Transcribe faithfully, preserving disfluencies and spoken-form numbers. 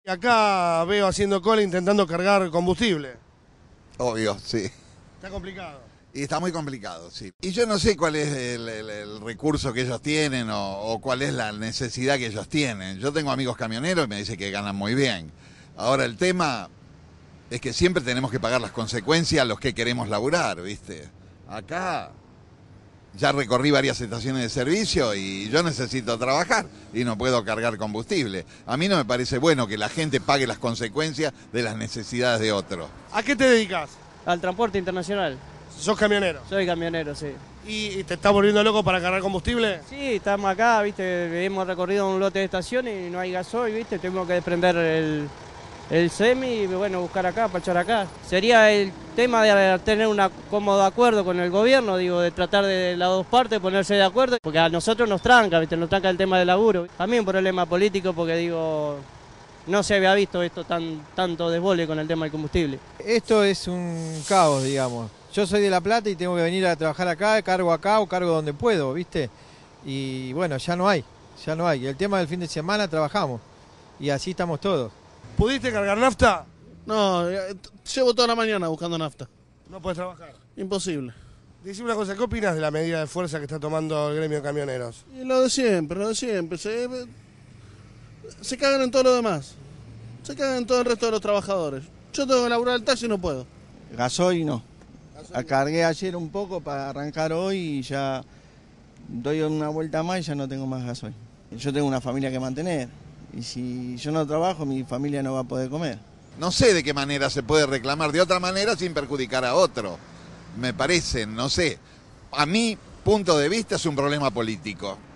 Y acá veo haciendo cola intentando cargar combustible. Obvio, sí. Está complicado. Y está muy complicado, sí. Y yo no sé cuál es el, el- el recurso que ellos tienen o, o cuál es la necesidad que ellos tienen. Yo tengo amigos camioneros y me dicen que ganan muy bien. Ahora el tema es que siempre tenemos que pagar las consecuencias a los que queremos laburar, ¿viste? Acá ya recorrí varias estaciones de servicio y yo necesito trabajar y no puedo cargar combustible. A mí no me parece bueno que la gente pague las consecuencias de las necesidades de otros. ¿A qué te dedicas? Al transporte internacional. ¿Sos camionero? Soy camionero, sí. ¿Y te estás volviendo loco para cargar combustible? Sí, estamos acá, viste, hemos recorrido un lote de estaciones y no hay gasoil, viste, tenemos que desprender el, el semi y bueno, buscar acá, para echar acá. Sería el tema de tener un cómodo acuerdo con el gobierno, digo, de tratar de las dos partes ponerse de acuerdo, porque a nosotros nos tranca, viste, nos tranca el tema del laburo. A mí un problema político porque digo, no se había visto esto tan tanto desbole con el tema del combustible. Esto es un caos, digamos. Yo soy de La Plata y tengo que venir a trabajar acá, cargo acá o cargo donde puedo, ¿viste? Y bueno, ya no hay, ya no hay. El tema del fin de semana trabajamos y así estamos todos. ¿Pudiste cargar nafta? No, eh, llevo toda la mañana buscando nafta. No puedes trabajar. Imposible. Decime una cosa, ¿qué opinas de la medida de fuerza que está tomando el gremio de camioneros? Y lo de siempre, lo de siempre. Se, se cagan en todo lo demás. Se cagan en todo el resto de los trabajadores. Yo tengo que laburar el taxi y no puedo. Gasoil no. Cargué ayer un poco para arrancar hoy y ya doy una vuelta más y ya no tengo más gasoil. Yo tengo una familia que mantener y si yo no trabajo mi familia no va a poder comer. No sé de qué manera se puede reclamar de otra manera sin perjudicar a otro. Me parece, no sé. A mi punto de vista es un problema político.